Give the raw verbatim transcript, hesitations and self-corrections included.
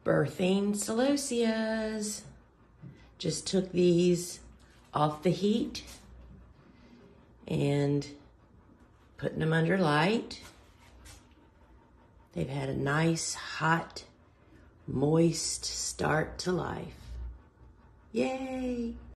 Birthing Celosias. Just took these off the heat and putting them under light. They've had a nice, hot, moist start to life. Yay!